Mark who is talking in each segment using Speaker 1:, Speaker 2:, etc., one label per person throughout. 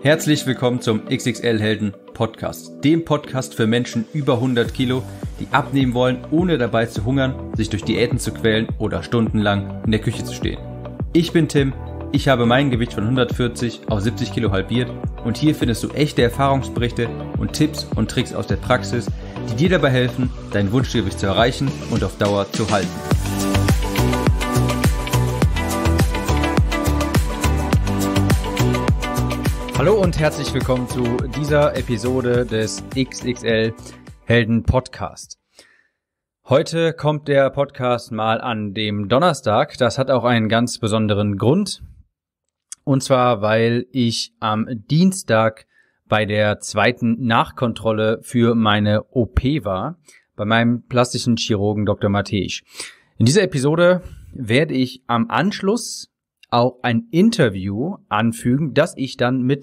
Speaker 1: Herzlich willkommen zum XXL Helden Podcast, dem Podcast für Menschen über 100 Kilo, die abnehmen wollen, ohne dabei zu hungern, sich durch Diäten zu quälen oder stundenlang in der Küche zu stehen. Ich bin Tim, ich habe mein Gewicht von 140 auf 70 Kilo halbiert und hier findest du echte Erfahrungsberichte und Tipps und Tricks aus der Praxis, die dir dabei helfen, dein Wunschgewicht zu erreichen und auf Dauer zu halten. Hallo und herzlich willkommen zu dieser Episode des XXL Helden Podcast. Heute kommt der Podcast mal an dem Donnerstag. Das hat auch einen ganz besonderen Grund. Und zwar, weil ich am Dienstag bei der zweiten Nachkontrolle für meine OP war, bei meinem plastischen Chirurgen Dr. Matej. In dieser Episode werde ich am Anschluss auch ein Interview anfügen, das ich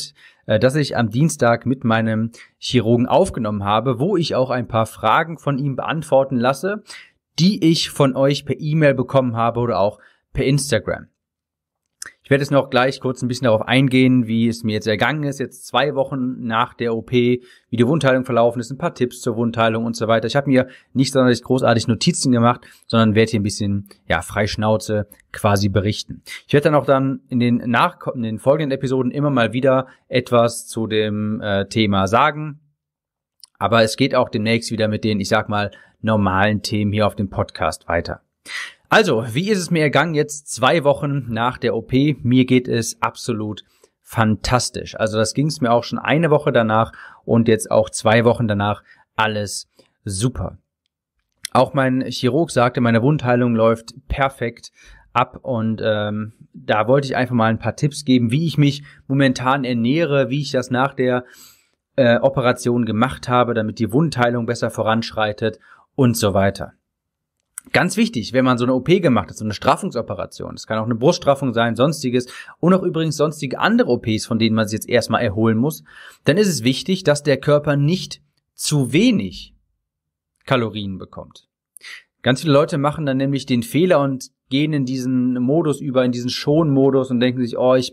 Speaker 1: am Dienstag mit meinem Chirurgen aufgenommen habe, wo ich auch ein paar Fragen von ihm beantworten lasse, die ich von euch per E-Mail bekommen habe oder auch per Instagram. Ich werde jetzt noch gleich kurz ein bisschen darauf eingehen, wie es mir jetzt ergangen ist, jetzt 2 Wochen nach der OP, wie die Wundheilung verlaufen ist, ein paar Tipps zur Wundheilung und so weiter. Ich habe mir nicht sonderlich großartig Notizen gemacht, sondern werde hier ein bisschen, frei Schnauze quasi berichten. Ich werde dann in den folgenden Episoden immer mal wieder etwas zu dem Thema sagen, aber es geht auch demnächst wieder mit den, normalen Themen hier auf dem Podcast weiter. Also, wie ist es mir ergangen jetzt 2 Wochen nach der OP? Mir geht es absolut fantastisch. Also das ging es mir auch schon 1 Woche danach und jetzt auch 2 Wochen danach alles super. Auch mein Chirurg sagte, meine Wundheilung läuft perfekt ab und da wollte ich einfach mal ein paar Tipps geben, wie ich mich momentan ernähre, wie ich das nach der Operation gemacht habe, damit die Wundheilung besser voranschreitet und so weiter. Ganz wichtig, wenn man so eine OP gemacht hat, so eine Straffungsoperation, das kann auch eine Bruststraffung sein, sonstiges und auch übrigens sonstige andere OPs, von denen man sich jetzt erstmal erholen muss, dann ist es wichtig, dass der Körper nicht zu wenig Kalorien bekommt. Ganz viele Leute machen dann nämlich den Fehler und gehen in diesen Modus über, in diesen Schonmodus und denken sich,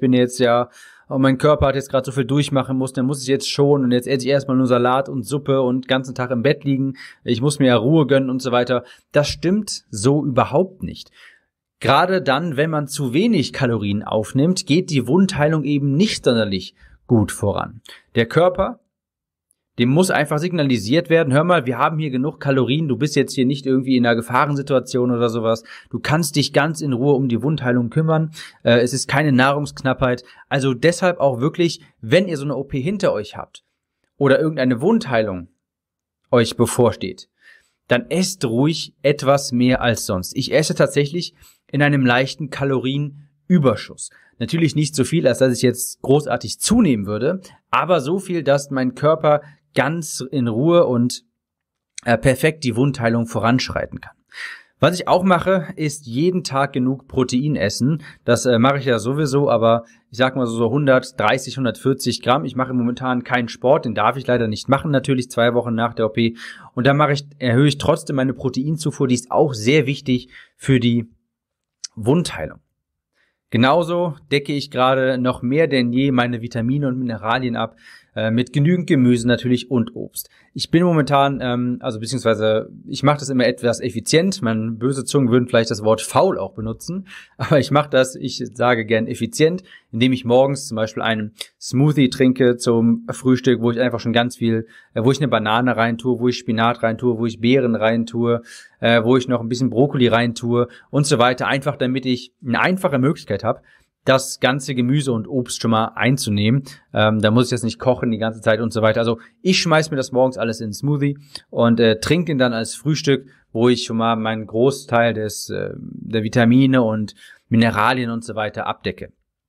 Speaker 1: mein Körper hat jetzt gerade so viel durchmachen müssen, dann muss ich jetzt schonen und jetzt esse ich erstmal nur Salat und Suppe und den ganzen Tag im Bett liegen, ich muss mir ja Ruhe gönnen und so weiter. Das stimmt so überhaupt nicht. Gerade dann, wenn man zu wenig Kalorien aufnimmt, geht die Wundheilung eben nicht sonderlich gut voran. Der Körper, dem muss einfach signalisiert werden, hör mal, wir haben hier genug Kalorien, du bist jetzt hier nicht irgendwie in einer Gefahrensituation oder sowas, du kannst dich ganz in Ruhe um die Wundheilung kümmern, es ist keine Nahrungsknappheit, also deshalb auch wirklich, wenn ihr so eine OP hinter euch habt oder irgendeine Wundheilung euch bevorsteht, dann esst ruhig etwas mehr als sonst. Ich esse tatsächlich in einem leichten Kalorienüberschuss. Natürlich nicht so viel, als dass ich jetzt großartig zunehmen würde, aber so viel, dass mein Körper ganz in Ruhe und perfekt die Wundheilung voranschreiten kann. Was ich auch mache, ist jeden Tag genug Protein essen. Das mache ich ja sowieso, aber ich sag mal so 130, 140 Gramm. Ich mache momentan keinen Sport, den darf ich leider nicht machen, natürlich 2 Wochen nach der OP. Und dann erhöhe ich trotzdem meine Proteinzufuhr, die ist auch sehr wichtig für die Wundheilung. Genauso decke ich gerade noch mehr denn je meine Vitamine und Mineralien ab, mit genügend Gemüse natürlich und Obst. Ich bin momentan, ich mache das immer etwas effizient. Böse Zungen würden vielleicht das Wort faul auch benutzen, aber ich sage gern effizient, indem ich morgens zum Beispiel einen Smoothie trinke zum Frühstück, wo ich einfach schon wo ich eine Banane reintue, wo ich Spinat reintue, wo ich Beeren reintue, wo ich noch ein bisschen Brokkoli reintue und so weiter, einfach damit ich eine einfache Möglichkeit habe, das ganze Gemüse und Obst schon mal einzunehmen. Da muss ich jetzt nicht kochen die ganze Zeit und so weiter. Also ich schmeiß mir das morgens alles in den Smoothie und trinke den dann als Frühstück, wo ich schon mal meinen Großteil der Vitamine und Mineralien und so weiter abdecke.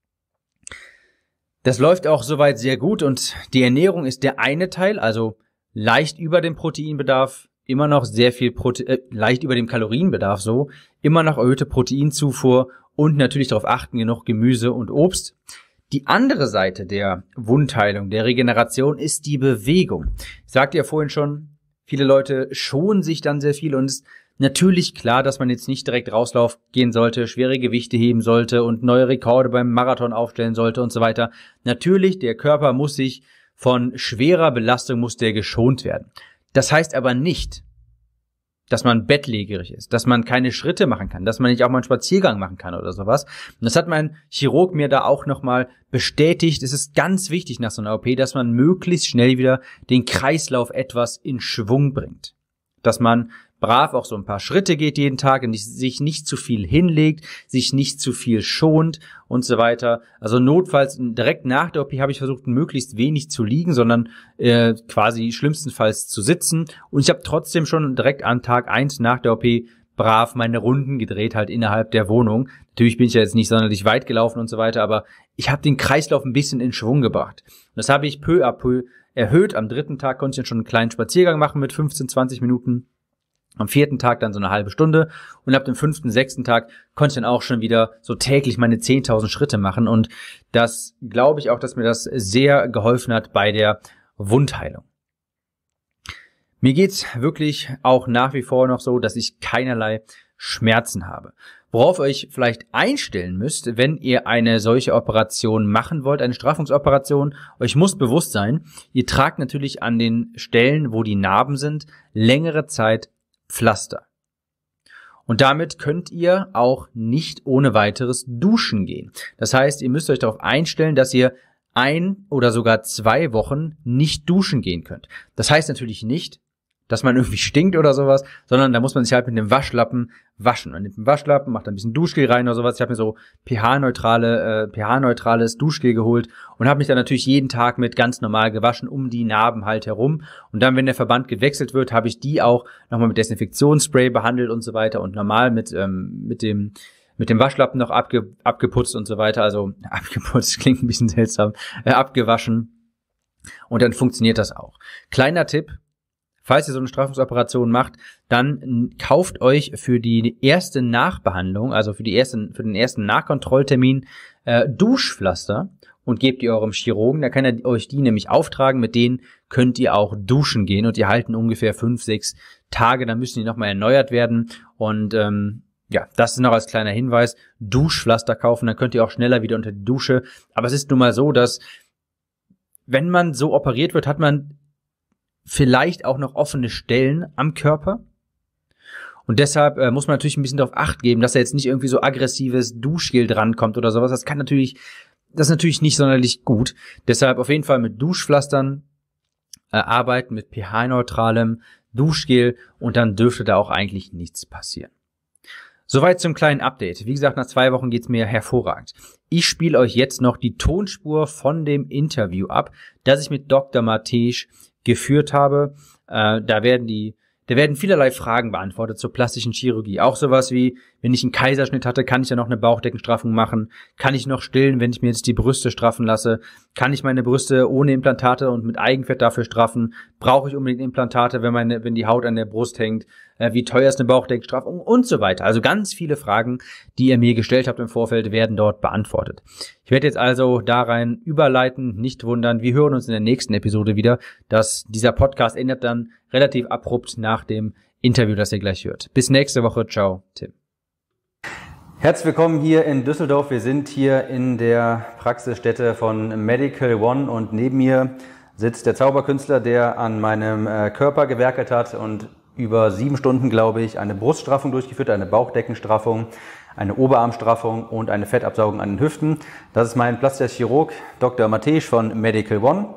Speaker 1: Das läuft auch soweit sehr gut und die Ernährung ist der eine Teil, also leicht über dem Proteinbedarf, immer noch sehr viel leicht über dem Kalorienbedarf immer noch erhöhte Proteinzufuhr und natürlich darauf achten, genug Gemüse und Obst. Die andere Seite der Wundheilung, der Regeneration ist die Bewegung. Ich sagte ja vorhin schon, viele Leute schonen sich dann sehr viel und es Natürlich klar, dass man jetzt nicht direkt rauslauf gehen sollte, schwere Gewichte heben sollte und neue Rekorde beim Marathon aufstellen sollte und so weiter. Natürlich, der Körper muss sich von schwerer Belastung muss der geschont werden. Das heißt aber nicht, dass man bettlägerig ist, dass man keine Schritte machen kann, dass man nicht auch mal einen Spaziergang machen kann oder sowas. Und das hat mein Chirurg mir da auch nochmal bestätigt. Es ist ganz wichtig nach so einer OP, dass man möglichst schnell wieder den Kreislauf etwas in Schwung bringt. Dass man brav auch so ein paar Schritte geht jeden Tag und sich nicht zu viel hinlegt, sich nicht zu viel schont und so weiter. Also notfalls direkt nach der OP habe ich versucht, möglichst wenig zu liegen, sondern quasi schlimmstenfalls zu sitzen. Und ich habe trotzdem schon direkt an Tag 1 nach der OP brav meine Runden gedreht, halt innerhalb der Wohnung. Natürlich bin ich ja jetzt nicht sonderlich weit gelaufen und so weiter, aber ich habe den Kreislauf ein bisschen in Schwung gebracht. Und das habe ich peu à peu erhöht. Am 3. Tag konnte ich dann schon einen kleinen Spaziergang machen mit 15, 20 Minuten. Am 4. Tag dann so eine halbe Stunde und ab dem 5., 6. Tag konnte ich dann auch schon wieder so täglich meine 10.000 Schritte machen und das glaube ich auch, dass mir das sehr geholfen hat bei der Wundheilung. Mir geht's wirklich auch nach wie vor noch so, dass ich keinerlei Schmerzen habe. Worauf ihr euch vielleicht einstellen müsst, wenn ihr eine solche Operation machen wollt, eine Straffungsoperation, euch muss bewusst sein, ihr tragt natürlich an den Stellen, wo die Narben sind, längere Zeit Pflaster. Und damit könnt ihr auch nicht ohne weiteres duschen gehen. Das heißt, ihr müsst euch darauf einstellen, dass ihr 1 oder sogar 2 Wochen nicht duschen gehen könnt. Das heißt natürlich nicht, dass man irgendwie stinkt oder sowas, sondern da muss man sich halt mit dem Waschlappen waschen. Und mit dem Waschlappen macht ein bisschen Duschgel rein oder sowas. Ich habe mir so pH-neutrales Duschgel geholt und habe mich dann natürlich jeden Tag mit ganz normal gewaschen um die Narben halt herum. Und dann, wenn der Verband gewechselt wird, habe ich die auch nochmal mit Desinfektionsspray behandelt und so weiter und normal mit dem Waschlappen noch abgeputzt und so weiter. Also abgeputzt klingt ein bisschen seltsam, abgewaschen. Und dann funktioniert das auch. Kleiner Tipp. Falls ihr so eine Straffungsoperation macht, dann kauft euch für die erste Nachbehandlung, also für den ersten Nachkontrolltermin, Duschpflaster und gebt die eurem Chirurgen. Da kann er euch die nämlich auftragen. Mit denen könnt ihr auch duschen gehen und die halten ungefähr 5, 6 Tage. Dann müssen die nochmal erneuert werden. Und ja, das ist noch als kleiner Hinweis. Duschpflaster kaufen, dann könnt ihr auch schneller wieder unter die Dusche. Aber es ist nun mal so, dass wenn man so operiert wird, hat man vielleicht auch noch offene Stellen am Körper. Und deshalb muss man natürlich ein bisschen darauf Acht geben, dass da jetzt nicht irgendwie so aggressives Duschgel drankommt oder sowas. Das ist natürlich nicht sonderlich gut. Deshalb auf jeden Fall mit Duschpflastern arbeiten, mit pH-neutralem Duschgel und dann dürfte da auch eigentlich nichts passieren. Soweit zum kleinen Update. Wie gesagt, nach 2 Wochen geht's mir hervorragend. Ich spiele euch jetzt noch die Tonspur von dem Interview ab, das ich mit Dr. Matej geführt habe. Da werden vielerlei Fragen beantwortet zur plastischen Chirurgie. Auch sowas wie, wenn ich einen Kaiserschnitt hatte, kann ich ja noch eine Bauchdeckenstraffung machen? Kann ich noch stillen, wenn ich mir jetzt die Brüste straffen lasse? Kann ich meine Brüste ohne Implantate und mit Eigenfett dafür straffen? Brauche ich unbedingt Implantate, wenn die Haut an der Brust hängt? Wie teuer ist eine Bauchdeckenstraffung? Und so weiter. Also ganz viele Fragen, die ihr mir gestellt habt im Vorfeld, werden dort beantwortet. Ich werde jetzt also da rein überleiten, nicht wundern. Wir hören uns in der nächsten Episode wieder. Dieser Podcast endet dann relativ abrupt nach dem Interview, das ihr gleich hört. Bis nächste Woche. Ciao, Tim. Herzlich willkommen hier in Düsseldorf. Wir sind hier in der Praxisstätte von Medical One und neben mir sitzt der Zauberkünstler, der an meinem Körper gewerkelt hat und über 7 Stunden, glaube ich, eine Bruststraffung durchgeführt, eine Bauchdeckenstraffung, eine Oberarmstraffung und eine Fettabsaugung an den Hüften. Das ist mein plastischer Chirurg, Dr. Matej von Medical One.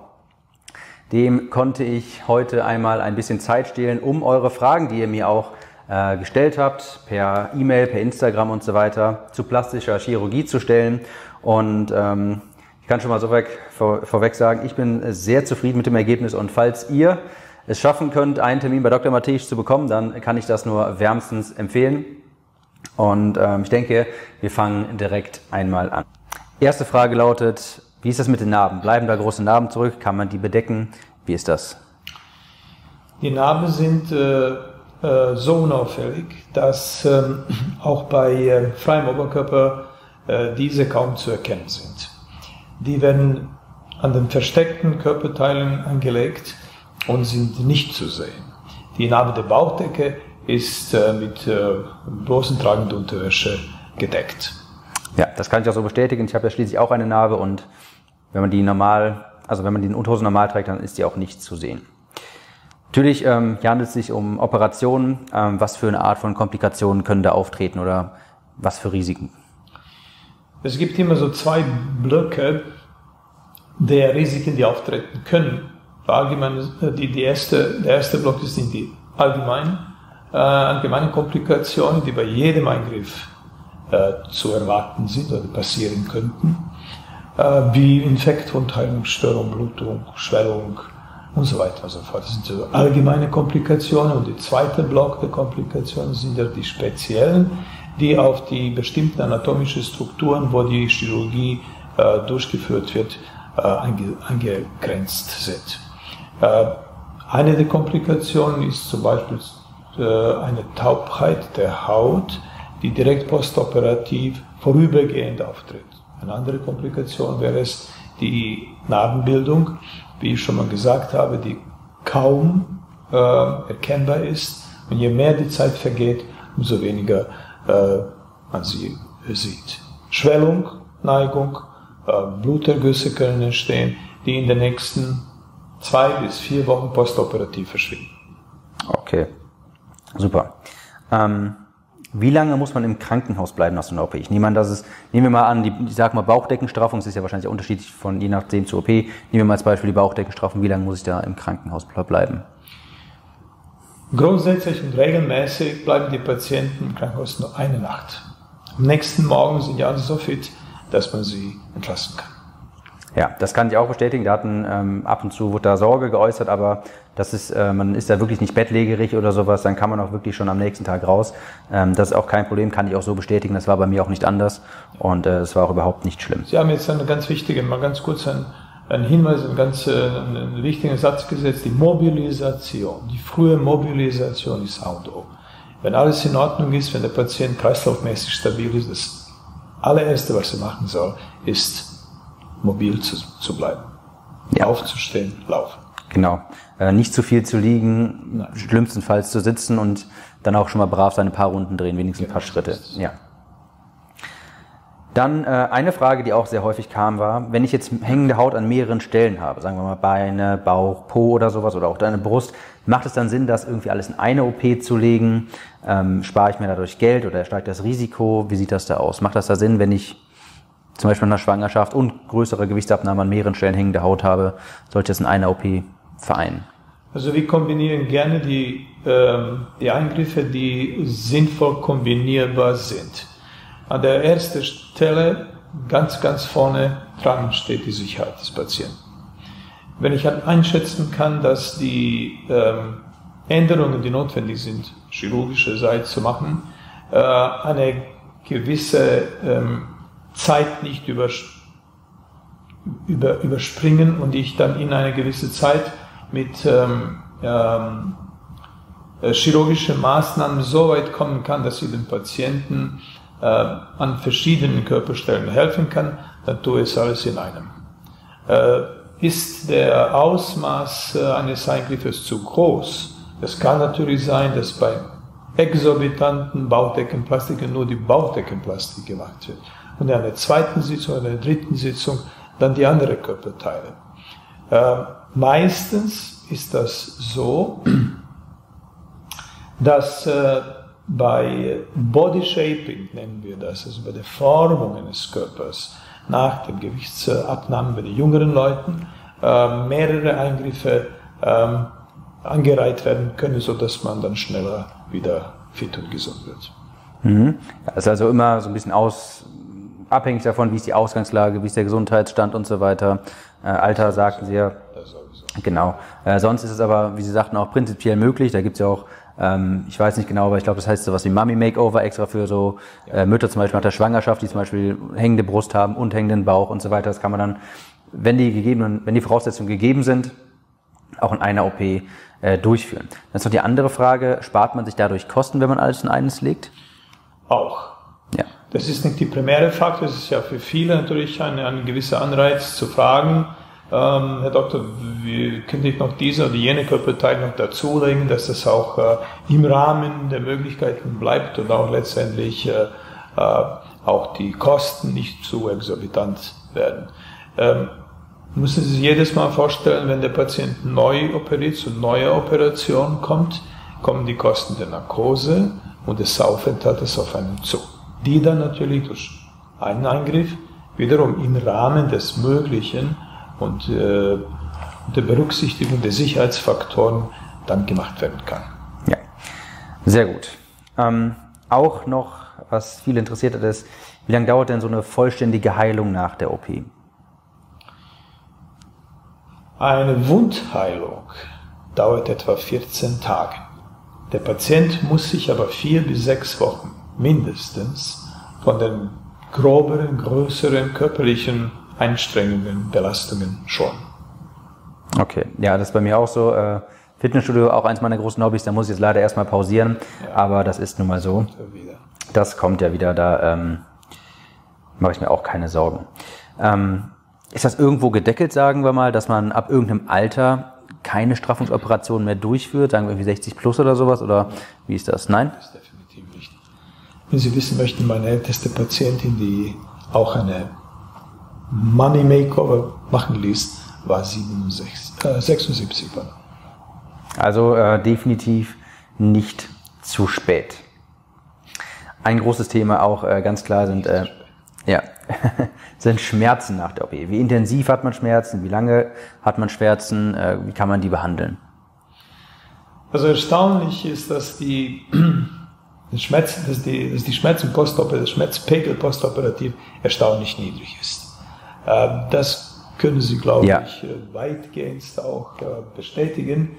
Speaker 1: Dem konnte ich heute einmal ein bisschen Zeit stehlen, um eure Fragen, die ihr mir auch gestellt habt, per E-Mail, per Instagram und so weiter, zu plastischer Chirurgie zu stellen. Und ich kann schon mal vorweg sagen, ich bin sehr zufrieden mit dem Ergebnis. Und falls ihr es schaffen könnt, einen Termin bei Dr. Matej zu bekommen, dann kann ich das nur wärmstens empfehlen. Und ich denke, wir fangen direkt einmal an. Erste Frage lautet, wie ist das mit den Narben? Bleiben da große Narben zurück? Kann man die bedecken? Wie ist das?
Speaker 2: Die Narben sind so unauffällig, dass auch bei freiem Oberkörper diese kaum zu erkennen sind. Die werden an den versteckten Körperteilen angelegt und sind nicht zu sehen. Die Narbe der Bauchdecke ist mit bloßen tragenden Unterwäsche gedeckt.
Speaker 1: Ja, das kann ich auch so bestätigen. Ich habe ja schließlich auch eine Narbe und wenn man die wenn man die Unterhose normal trägt, dann ist die auch nicht zu sehen. Natürlich handelt es sich um Operationen. Was für eine Art von Komplikationen können da auftreten oder was für Risiken?
Speaker 2: Es gibt immer so zwei Blöcke der Risiken, die auftreten können. Der erste Block sind die allgemeinen Komplikationen, die bei jedem Eingriff zu erwarten sind oder passieren könnten, wie Infekt- und Heilungsstörung, Blutung, Schwellung und so weiter und so fort. Das sind so allgemeine Komplikationen und der zweite Block der Komplikationen sind ja die speziellen, die auf die bestimmten anatomischen Strukturen, wo die Chirurgie durchgeführt wird, eingegrenzt sind. Eine der Komplikationen ist zum Beispiel eine Taubheit der Haut, die direkt postoperativ vorübergehend auftritt. Eine andere Komplikation wäre es die Narbenbildung, wie ich schon mal gesagt habe, die kaum erkennbar ist. Und je mehr die Zeit vergeht, umso weniger man sie sieht. Schwellung, Neigung, Blutergüsse können entstehen, die in den nächsten 2 bis 4 Wochen postoperativ verschwinden.
Speaker 1: Okay, super. Wie lange muss man im Krankenhaus bleiben nach so einer OP? Nehmen wir mal an, ich sag mal Bauchdeckenstraffung, das ist ja wahrscheinlich unterschiedlich von je nachdem zur OP. Nehmen wir mal als Beispiel die Bauchdeckenstraffung, wie lange muss ich da im Krankenhaus bleiben?
Speaker 2: Grundsätzlich und regelmäßig bleiben die Patienten im Krankenhaus nur eine Nacht. Am nächsten Morgen sind ja alle so fit, dass man sie entlassen kann.
Speaker 1: Ja, das kann ich auch bestätigen. Da ab und zu wird da Sorge geäußert, aber man ist da wirklich nicht bettlägerig oder sowas, dann kann man auch wirklich schon am nächsten Tag raus. Das ist auch kein Problem, kann ich auch so bestätigen. Das war bei mir auch nicht anders und es war auch überhaupt nicht schlimm.
Speaker 2: Sie haben jetzt mal ganz kurz einen Hinweis, einen wichtigen Satz gesetzt, die Mobilisation. Die frühe Mobilisation ist A und O. Wenn alles in Ordnung ist, wenn der Patient kreislaufmäßig stabil ist, das allererste, was er machen soll, ist mobil zu bleiben. Ja. Aufzustehen, laufen.
Speaker 1: Genau. Nicht zu viel zu liegen, nein. Schlimmstenfalls zu sitzen und dann auch schon mal brav seine paar Runden drehen, wenigstens ein paar Schritte. Ja. Dann eine Frage, die auch sehr häufig kam, war, wenn ich jetzt hängende Haut an mehreren Stellen habe, sagen wir mal Beine, Bauch, Po oder sowas oder auch deine Brust, macht es dann Sinn, das irgendwie alles in eine OP zu legen? Spare ich mir dadurch Geld oder steigt das Risiko? Wie sieht das da aus? Macht das da Sinn, wenn ich zum Beispiel in einer Schwangerschaft und größere Gewichtsabnahme an mehreren Stellen hängende Haut habe, sollte ich das in einer OP vereinen?
Speaker 2: Also wir kombinieren gerne die Eingriffe, die sinnvoll kombinierbar sind. An der ersten Stelle, ganz vorne dran, steht die Sicherheit des Patienten. Wenn ich einschätzen kann, dass die Änderungen, die notwendig sind, chirurgischerseits zu machen, eine gewisse Zeit nicht überspringen und ich dann in eine gewisse Zeit mit chirurgischen Maßnahmen so weit kommen kann, dass ich dem Patienten an verschiedenen Körperstellen helfen kann, dann tue ich es alles in einem. Ist der Ausmaß eines Eingriffes zu groß? Es kann natürlich sein, dass bei exorbitanten Bauchdeckenplastiken nur die Bauchdeckenplastik gemacht wird und in einer zweiten Sitzung oder einer dritten Sitzung dann die anderen Körperteile. Meistens ist das so, dass bei Body Shaping, nennen wir das, also bei der Formung eines Körpers nach dem Gewichtsabnahmen bei den jüngeren Leuten, mehrere Eingriffe angereiht werden können, sodass man dann schneller wieder fit und gesund wird.
Speaker 1: Mhm. Das ist also immer so ein bisschen abhängig davon, wie ist die Ausgangslage, wie ist der Gesundheitsstand und so weiter. Alter sagten Sie ja. Genau. Sonst ist es aber, wie Sie sagten, auch prinzipiell möglich. Da gibt es ja auch, ich weiß nicht genau, aber ich glaube, das heißt so was wie Mummy Makeover extra für so Mütter zum Beispiel nach der Schwangerschaft, die zum Beispiel hängende Brust haben und hängenden Bauch und so weiter. Das kann man dann, wenn die Voraussetzungen gegeben sind, auch in einer OP durchführen. Dann ist noch die andere Frage, spart man sich dadurch Kosten, wenn man alles in eines legt?
Speaker 2: Auch.
Speaker 1: Ja.
Speaker 2: Das ist nicht die primäre Faktor, es ist ja für viele natürlich ein gewisser Anreiz zu fragen, Herr Doktor, könnte ich noch diese oder jene Körperteil noch dazulegen, dass das auch im Rahmen der Möglichkeiten bleibt und auch letztendlich auch die Kosten nicht zu exorbitant werden. Müssen Sie sich jedes Mal vorstellen, wenn der Patient neu operiert, zu neuer Operation kommt, kommen die Kosten der Narkose und des Aufenthaltes auf einen zu, die dann natürlich durch einen Eingriff wiederum im Rahmen des Möglichen und der Berücksichtigung der Sicherheitsfaktoren dann gemacht werden kann.
Speaker 1: Ja, sehr gut. Auch noch, was viele interessiert hat, ist, wie lange dauert denn so eine vollständige Heilung nach der OP?
Speaker 2: Eine Wundheilung dauert etwa 14 Tage. Der Patient muss sich aber 4 bis 6 Wochen mindestens von den groberen, größeren körperlichen Einstrengungen, Belastungen schon.
Speaker 1: Okay, ja, das ist bei mir auch so. Fitnessstudio, auch eins meiner großen Hobbys, da muss ich jetzt leider erstmal pausieren, ja, aber das ist nun mal so. Das kommt ja wieder, da mache ich mir auch keine Sorgen. Ist das irgendwo gedeckelt, sagen wir mal, dass man ab irgendeinem Alter keine Straffungsoperationen mehr durchführt, sagen wir irgendwie 60 plus oder sowas, oder wie ist das? Nein?
Speaker 2: Das ist definitiv nicht. Wenn Sie wissen möchten, meine älteste Patientin, die auch eine Money Makeover machen ließ, war 76.
Speaker 1: Also definitiv nicht zu spät. Ein großes Thema auch ganz klar sind, sind Schmerzen nach der OP. Wie intensiv hat man Schmerzen? Wie lange hat man Schmerzen? Wie kann man die behandeln?
Speaker 2: Also erstaunlich ist, dass die Schmerzen postoperativ, der Schmerzpegel postoperativ erstaunlich niedrig ist. Das können Sie, glaube ich, weitgehend auch bestätigen.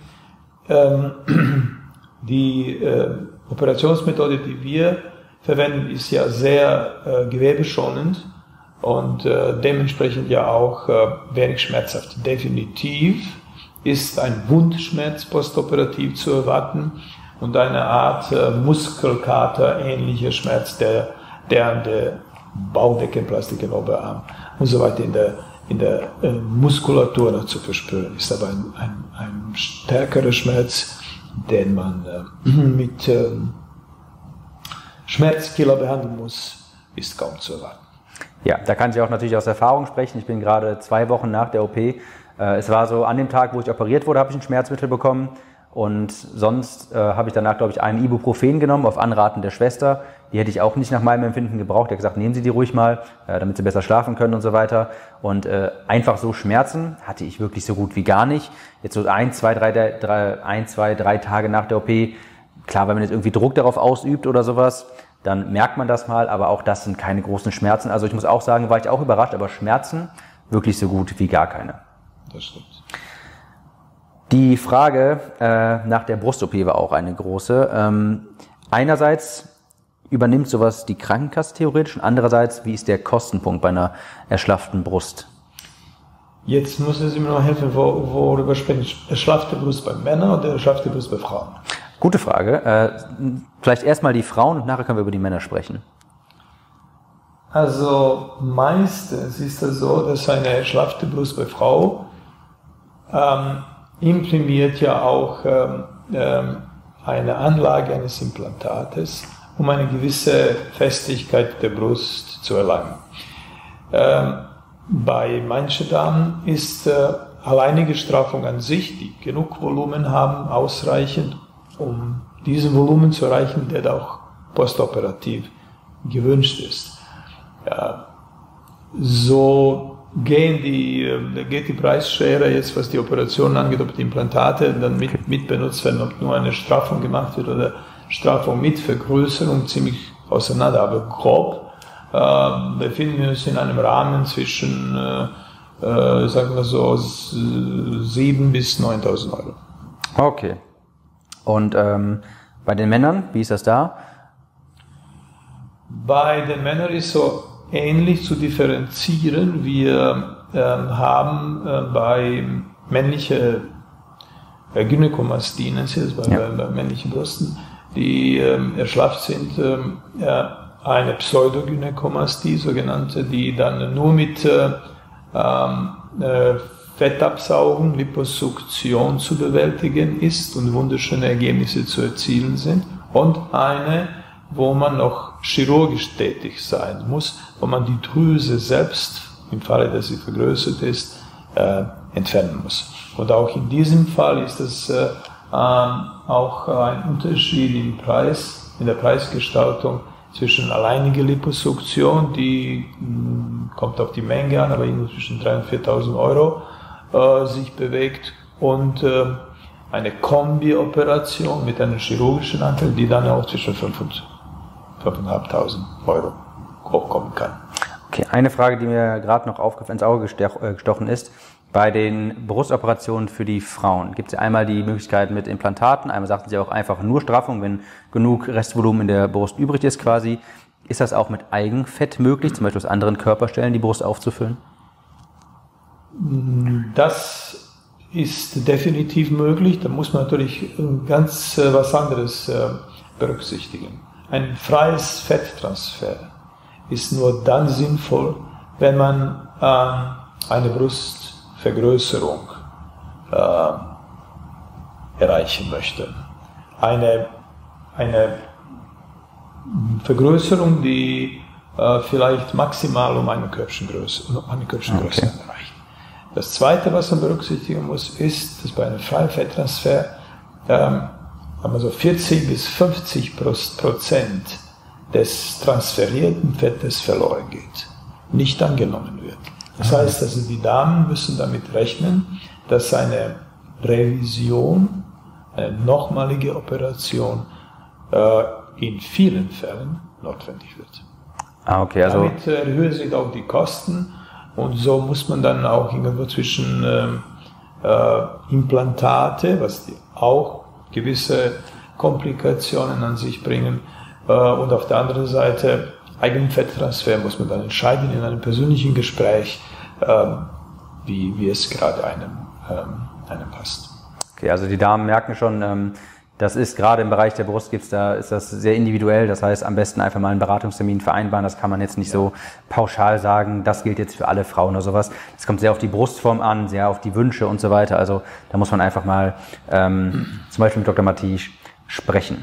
Speaker 2: Die Operationsmethode, die wir verwenden, ist ja sehr gewebeschonend und dementsprechend ja auch wenig schmerzhaft. Definitiv ist ein Wundschmerz postoperativ zu erwarten und eine Art Muskelkater-ähnlicher Schmerz, der an der Bauchdeckenplastik im Oberarm und so weiter in der Muskulatur zu verspüren ist. Aber ein stärkerer Schmerz, den man mit Schmerzkiller behandeln muss, ist kaum zu erwarten.
Speaker 1: Ja, da kann ich auch natürlich aus Erfahrung sprechen. Ich bin gerade 2 Wochen nach der OP. Es war so, an dem Tag, wo ich operiert wurde, habe ich ein Schmerzmittel bekommen. Und sonst habe ich danach, glaube ich, einen Ibuprofen genommen, auf Anraten der Schwester. Die hätte ich auch nicht nach meinem Empfinden gebraucht. Die hat gesagt, nehmen Sie die ruhig mal, damit Sie besser schlafen können und so weiter. Und einfach so Schmerzen hatte ich wirklich so gut wie gar nicht. Jetzt so 1, 2, 3 Tage nach der OP. Klar, wenn man jetzt irgendwie Druck darauf ausübt oder sowas, dann merkt man das mal. Aber auch das sind keine großen Schmerzen. Also ich muss auch sagen, war ich auch überrascht. Aber Schmerzen wirklich so gut wie gar keine.
Speaker 2: Das stimmt.
Speaker 1: Die Frage nach der Brust-OP war auch eine große. Einerseits übernimmt sowas die Krankenkasse theoretisch und andererseits, wie ist der Kostenpunkt bei einer erschlafften Brust?
Speaker 2: Jetzt müssen Sie mir noch helfen, worüber sprechen. Erschlaffte Brust bei Männern oder erschlaffte Brust bei Frauen?
Speaker 1: Gute Frage. Vielleicht erstmal die Frauen und nachher können wir über die Männer sprechen.
Speaker 2: Also meistens ist es so, dass eine erschlaffte Brust bei Frau imprimiert ja auch eine Anlage eines Implantates, um eine gewisse Festigkeit der Brust zu erlangen. Bei manchen Damen ist alleinige Straffung an sich, die genug Volumen haben, ausreichend, um diesen Volumen zu erreichen, der auch postoperativ gewünscht ist. So geht die Preisschere jetzt, was die Operation angeht, ob die Implantate dann mit benutzt werden, ob nur eine Straffung gemacht wird oder Straffung mit Vergrößerung, ziemlich auseinander. Aber grob befinden wir uns in einem Rahmen zwischen, sagen wir so, 7.000 bis 9.000 Euro.
Speaker 1: Okay. Und bei den Männern, wie ist das da?
Speaker 2: Bei den Männern ist so ähnlich zu differenzieren. Wir haben bei männlichen Gynäkomastien, bei männlichen Brüsten, die erschlafft sind, eine Pseudogynäkomastie, sogenannte, die dann nur mit Fettabsaugen, Liposuktion zu bewältigen ist und wunderschöne Ergebnisse zu erzielen sind, und eine, wo man noch chirurgisch tätig sein muss, wo man die Drüse selbst, im Falle, dass sie vergrößert ist, entfernen muss. Und auch in diesem Fall ist es auch ein Unterschied im Preis, in der Preisgestaltung zwischen alleiniger Liposuktion, die kommt auf die Menge an, aber irgendwo zwischen 3.000 und 4.000 Euro sich bewegt, und eine Kombi-Operation mit einem chirurgischen Anteil, die dann auch zwischen 5.000 und 5.500 Euro hochkommen kann.
Speaker 1: Okay, eine Frage, die mir gerade noch ins Auge gestochen ist: Bei den Brustoperationen für die Frauen gibt es ja einmal die Möglichkeit mit Implantaten, einmal sagten Sie auch einfach nur Straffung, wenn genug Restvolumen in der Brust übrig ist quasi. Ist das auch mit Eigenfett möglich, zum Beispiel aus anderen Körperstellen die Brust aufzufüllen?
Speaker 2: Das ist definitiv möglich. Da muss man natürlich ganz was anderes berücksichtigen. Ein freies Fetttransfer ist nur dann sinnvoll, wenn man eine Brustvergrößerung erreichen möchte. Eine Vergrößerung, die vielleicht maximal um eine Körbchengröße erreicht. Das Zweite, was man berücksichtigen muss, ist, dass bei einem freien Fetttransfer 40 bis 50% des transferierten Fettes verloren geht, nicht angenommen wird. Das heißt, also die Damen müssen damit rechnen, dass eine Revision, eine nochmalige Operation in vielen Fällen notwendig wird.
Speaker 1: Okay, also
Speaker 2: damit erhöhen sich auch die Kosten, und so muss man dann auch irgendwo zwischen Implantate, was die auch gewisse Komplikationen an sich bringen, und auf der anderen Seite Eigenfetttransfer muss man dann entscheiden in einem persönlichen Gespräch, wie es gerade einem passt.
Speaker 1: Okay, also die Damen merken schon, das ist gerade im Bereich der Brust ist das sehr individuell. Das heißt, am besten einfach mal einen Beratungstermin vereinbaren. Das kann man jetzt nicht so pauschal sagen, das gilt jetzt für alle Frauen oder sowas. Das kommt sehr auf die Brustform an, sehr auf die Wünsche und so weiter. Also da muss man einfach mal zum Beispiel mit Dr. Mathies sprechen.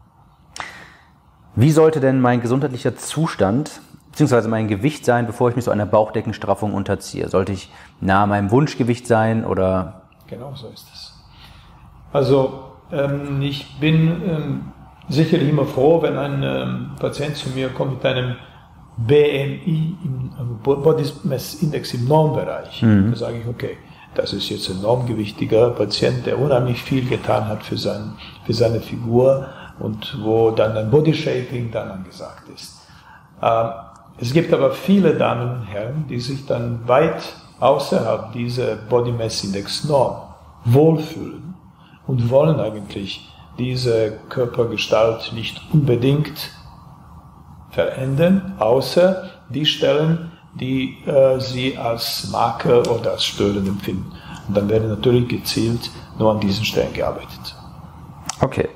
Speaker 1: Wie sollte denn mein gesundheitlicher Zustand bzw. mein Gewicht sein, bevor ich mich so einer Bauchdeckenstraffung unterziehe? Sollte ich nahe meinem Wunschgewicht sein oder?
Speaker 2: Genau so ist es. Also ich bin sicherlich immer froh, wenn ein Patient zu mir kommt mit einem BMI, Body Mass Index im Normbereich. Da sage ich, okay, das ist jetzt ein normgewichtiger Patient, der unheimlich viel getan hat für seine Figur und wo dann ein Bodyshaping dann angesagt ist. Es gibt aber viele Damen und Herren, die sich dann weit außerhalb dieser Body Mass Index Norm wohlfühlen und wollen eigentlich diese Körpergestalt nicht unbedingt verändern, außer die Stellen, die sie als Makel oder als störend empfinden. Und dann werden natürlich gezielt nur an diesen Stellen gearbeitet.
Speaker 1: Okay.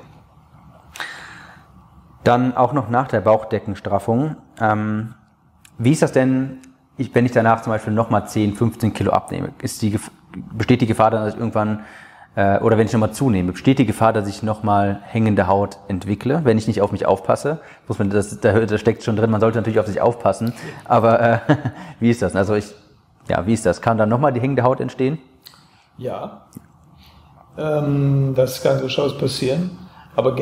Speaker 1: Dann auch noch nach der Bauchdeckenstraffung. Wie ist das denn, wenn ich danach zum Beispiel nochmal 10, 15 Kilo abnehme? Besteht die Gefahr dann, dass ich irgendwann, oder wenn ich nochmal zunehme, besteht die Gefahr, dass ich nochmal hängende Haut entwickle, wenn ich nicht auf mich aufpasse? Da steckt schon drin, man sollte natürlich auf sich aufpassen. Aber wie ist das? Also wie ist das? Kann dann nochmal die hängende Haut entstehen?
Speaker 2: Ja, das kann durchaus passieren. Aber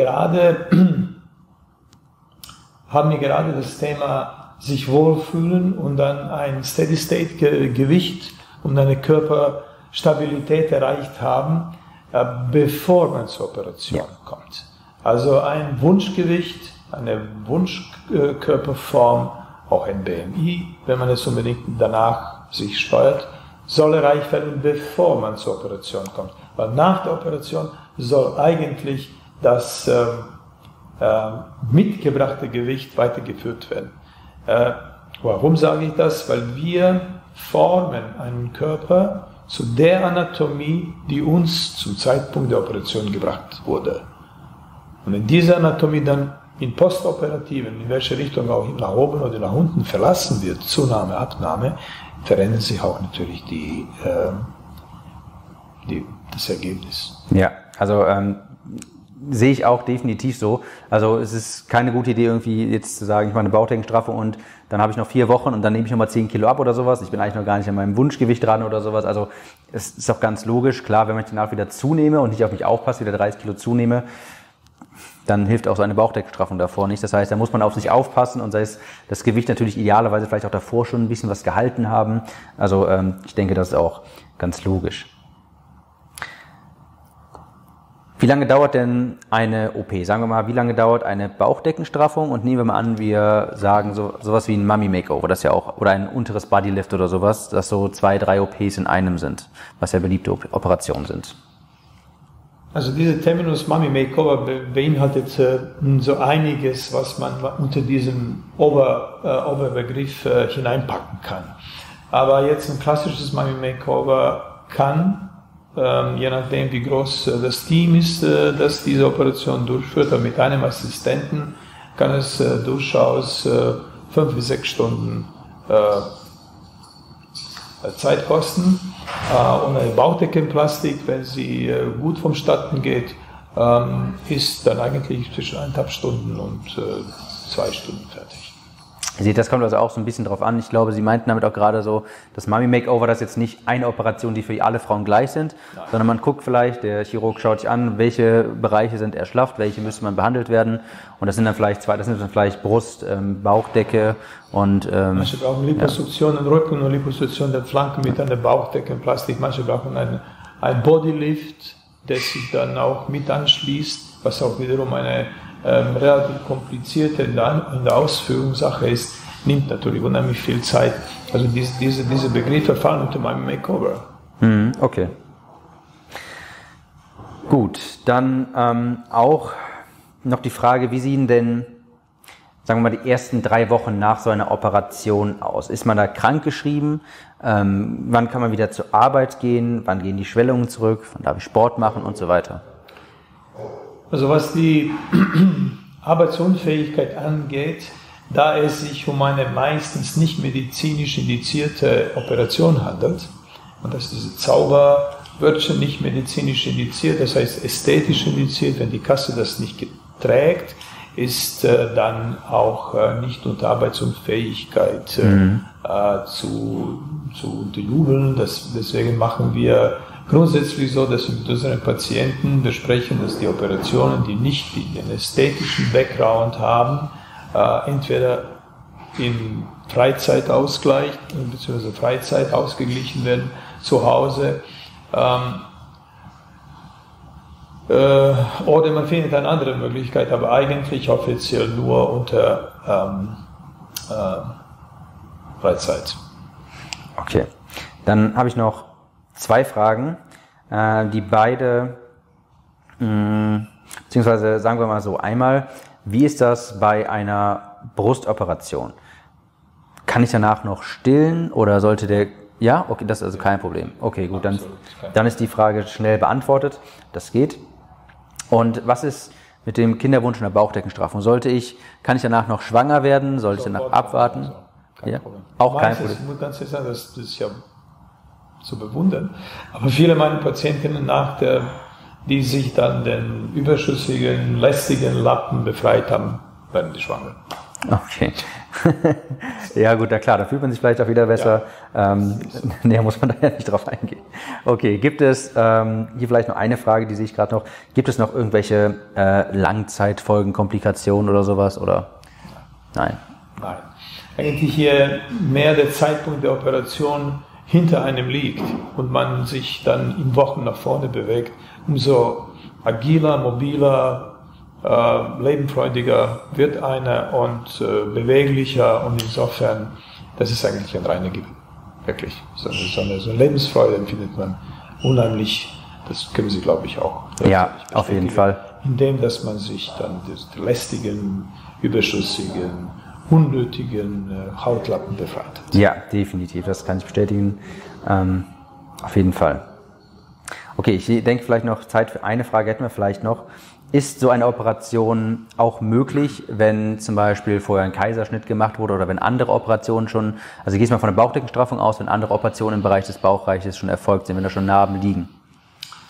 Speaker 2: haben wir gerade das Thema sich wohlfühlen und dann ein Steady-State-Gewicht und eine Körperstabilität erreicht haben, bevor man zur Operation kommt. Also ein Wunschgewicht, eine Wunschkörperform, auch ein BMI, wenn man es unbedingt danach sich steuert, soll erreicht werden, bevor man zur Operation kommt. Weil nach der Operation soll eigentlich das mitgebrachte Gewicht weitergeführt werden. Warum sage ich das? Weil wir formen einen Körper zu der Anatomie, die uns zum Zeitpunkt der Operation gebracht wurde. Und wenn diese Anatomie dann in Postoperativen, in welche Richtung auch nach oben oder nach unten verlassen wird, Zunahme, Abnahme, verändern sich auch natürlich die das Ergebnis.
Speaker 1: Ja, also sehe ich auch definitiv so. Also es ist keine gute Idee, irgendwie jetzt zu sagen, ich mache eine Bauchdeckenstraffung und dann habe ich noch 4 Wochen und dann nehme ich nochmal 10 Kilo ab oder sowas. Ich bin eigentlich noch gar nicht an meinem Wunschgewicht dran oder sowas. Also es ist doch ganz logisch. Klar, wenn ich danach wieder zunehme und nicht auf mich aufpasse, wieder 30 Kilo zunehme, dann hilft auch so eine Bauchdeckenstraffung davor nicht. Das heißt, da muss man auf sich aufpassen und sei es das Gewicht natürlich idealerweise vielleicht auch davor schon ein bisschen was gehalten haben. Also ich denke, das ist auch ganz logisch. Wie lange dauert denn eine OP? Sagen wir mal, wie lange dauert eine Bauchdeckenstraffung? Und nehmen wir mal an, wir sagen sowas wie ein Mummy Makeover, das ja auch, oder ein unteres Bodylift oder sowas, das so 2, 3 OPs in einem sind, was ja beliebte Operationen sind.
Speaker 2: Also dieser Terminus Mummy Makeover beinhaltet so einiges, was man unter diesem Oberbegriff hineinpacken kann. Aber jetzt ein klassisches Mummy Makeover kann, je nachdem wie groß das Team ist, das diese Operation durchführt, aber mit einem Assistenten kann es durchaus 5 bis 6 Stunden Zeit kosten. Und eine Bauchdeckenplastik, wenn sie gut vonstatten geht, ist dann eigentlich zwischen 1,5 Stunden und 2 Stunden fertig.
Speaker 1: Ihr seht, das kommt also auch so ein bisschen drauf an. Ich glaube, Sie meinten damit auch gerade so, das Mummy Makeover, das ist jetzt nicht eine Operation, die für alle Frauen gleich sind, sondern man guckt vielleicht, der Chirurg schaut sich an, welche Bereiche sind erschlafft, welche müsste man behandelt werden. Und das sind dann vielleicht Brust, Bauchdecke und
Speaker 2: manche brauchen Liposuktion im Rücken und Liposuktion der Flanken mit einer Bauchdeckenplastik. Manche brauchen ein Bodylift, der sich dann auch mit anschließt, was auch wiederum eine relativ komplizierte in der Ausführungssache ist, nimmt natürlich unheimlich viel Zeit. Also diese Begriffe fallen unter meinem Makeover.
Speaker 1: Okay. Gut, dann auch noch die Frage, wie sehen denn, sagen wir mal, die ersten 3 Wochen nach so einer Operation aus? Ist man da krankgeschrieben? Wann kann man wieder zur Arbeit gehen? Wann gehen die Schwellungen zurück? Wann darf ich Sport machen und so weiter?
Speaker 2: Also was die Arbeitsunfähigkeit angeht, da es sich um eine meistens nicht medizinisch indizierte Operation handelt, und dass diese Zauberwörtchen nicht medizinisch indiziert, das heißt ästhetisch indiziert, wenn die Kasse das nicht trägt, ist dann auch nicht unter Arbeitsunfähigkeit zu unterjubeln. Deswegen machen wir grundsätzlich so, dass wir mit unseren Patienten besprechen, dass die Operationen, die nicht den ästhetischen Background haben, entweder in Freizeitausgleich bzw. Freizeit ausgeglichen werden zu Hause oder man findet eine andere Möglichkeit, aber eigentlich offiziell nur unter Freizeit.
Speaker 1: Okay, dann habe ich noch 2 Fragen, die beide, beziehungsweise sagen wir mal so, einmal, wie ist das bei einer Brustoperation? Kann ich danach noch stillen oder sollte ja, okay, das ist also kein Problem. Okay, gut, dann ist die Frage schnell beantwortet, das geht. Und was ist mit dem Kinderwunsch in der Bauchdeckenstraffung? Kann ich danach noch schwanger werden? Sollte ich danach abwarten? Ja, auch kein Problem.
Speaker 2: Ich muss ganz ehrlich sagen, das ist ja zu bewundern. Aber viele meiner Patientinnen die sich dann den überschüssigen, lästigen Lappen befreit haben, werden die schwanger.
Speaker 1: Okay. Ja gut, na klar, da fühlt man sich vielleicht auch wieder besser. Ja. Näher muss man da ja nicht drauf eingehen. Okay, gibt es, hier vielleicht noch eine Frage, die sehe ich gerade noch, gibt es noch irgendwelche Langzeitfolgen, Komplikationen oder sowas? Oder? Nein.
Speaker 2: Nein. Eigentlich hier mehr der Zeitpunkt der Operation hinter einem liegt und man sich dann in Wochen nach vorne bewegt, umso agiler, mobiler, lebenfreudiger wird einer und beweglicher, und insofern, das ist eigentlich ein reiner Gewinn. Wirklich. So eine Lebensfreude empfindet man unheimlich, das können Sie, glaube ich, auch.
Speaker 1: Ja, auf jeden Fall.
Speaker 2: Indem, dass man sich dann des lästigen, überschüssigen, unnötigen Hautlappen befreit.
Speaker 1: Ja, definitiv, das kann ich bestätigen. Auf jeden Fall. Okay, ich denke vielleicht noch, Zeit für eine Frage hätten wir vielleicht noch. Ist so eine Operation auch möglich, wenn zum Beispiel vorher ein Kaiserschnitt gemacht wurde oder wenn andere Operationen schon, also gehst mal von der Bauchdeckenstraffung aus, wenn andere Operationen im Bereich des Bauchreiches schon erfolgt sind, wenn da schon Narben liegen?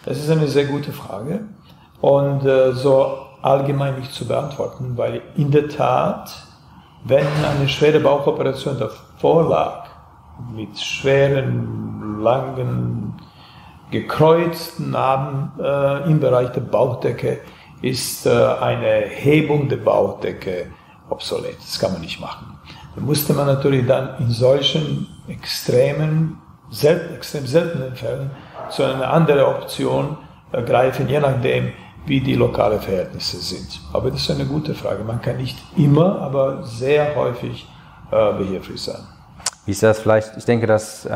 Speaker 2: Das ist eine sehr gute Frage und so allgemein nicht zu beantworten, weil in der Tat, wenn eine schwere Bauchoperation davor lag, mit schweren, langen, gekreuzten Narben im Bereich der Bauchdecke, ist eine Hebung der Bauchdecke obsolet. Das kann man nicht machen. Da musste man natürlich dann in solchen extrem seltenen Fällen zu einer anderen Option greifen, je nachdem, wie die lokalen Verhältnisse sind. Aber das ist eine gute Frage. Man kann nicht immer, aber sehr häufig behilflich sein.
Speaker 1: Wie ist das vielleicht? Ich denke, dass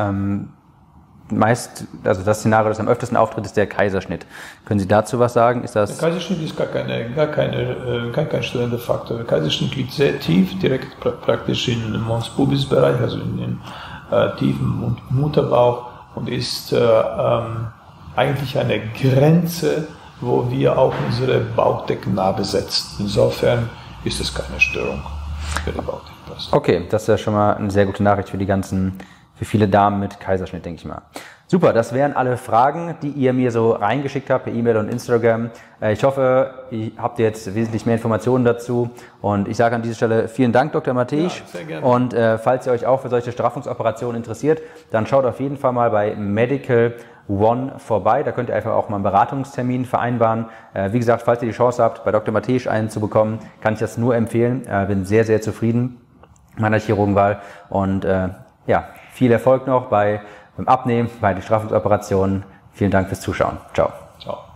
Speaker 1: das Szenario, das am öftesten auftritt, ist der Kaiserschnitt. Können Sie dazu was sagen? Ist das?
Speaker 2: Der Kaiserschnitt ist kein störender Faktor. Der Kaiserschnitt liegt sehr tief, direkt praktisch im Mons Pubis Bereich, also in den tiefen Mutterbauch, und ist eigentlich eine Grenze, wo wir auch unsere Bauchdeckennarbe setzen. Insofern ist es keine Störung für die Bauchdecke.
Speaker 1: Okay, das ist ja schon mal eine sehr gute Nachricht für viele Damen mit Kaiserschnitt, denke ich mal. Super, das wären alle Fragen, die ihr mir so reingeschickt habt per E-Mail und Instagram. Ich hoffe, ihr habt jetzt wesentlich mehr Informationen dazu. Und ich sage an dieser Stelle vielen Dank, Dr. Matej.
Speaker 2: Ja, sehr gerne.
Speaker 1: Und falls ihr euch auch für solche Straffungsoperationen interessiert, dann schaut auf jeden Fall mal bei Medical One vorbei. Da könnt ihr einfach auch mal einen Beratungstermin vereinbaren. Wie gesagt, falls ihr die Chance habt, bei Dr. Matej einen zu bekommen, kann ich das nur empfehlen. Bin sehr, sehr zufrieden mit meiner Chirurgenwahl. Und viel Erfolg noch beim Abnehmen, bei den Straffungsoperationen. Vielen Dank fürs Zuschauen. Ciao.
Speaker 2: Ciao.